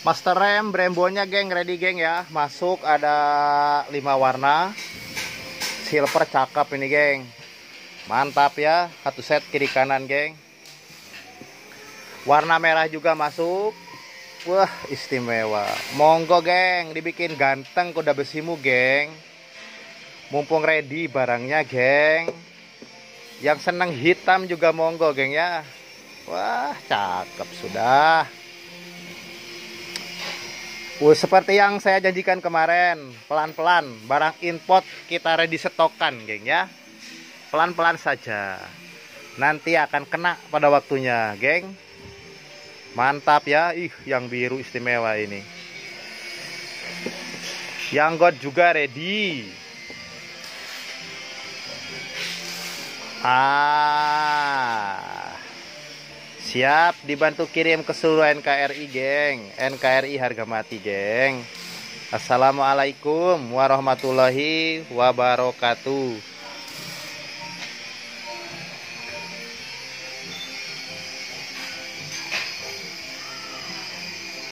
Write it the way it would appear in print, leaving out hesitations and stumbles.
Master rem Brembo-nya geng, ready geng ya. Masuk ada 5 warna. Silver cakep ini geng. Mantap ya, satu set kiri kanan geng. Warna merah juga masuk. Wah, istimewa. Monggo geng, dibikin ganteng kuda besimu geng. Mumpung ready barangnya geng. Yang seneng hitam juga monggo geng ya. Wah, cakep sudah. Seperti yang saya janjikan kemarin, pelan-pelan barang import kita ready stokan geng ya. Pelan-pelan saja. Nanti akan kena pada waktunya geng. Mantap ya. Yang biru istimewa ini. Yang God juga ready. Siap dibantu kirim ke seluruh NKRI geng. NKRI harga mati geng. Assalamualaikum warahmatullahi wabarakatuh.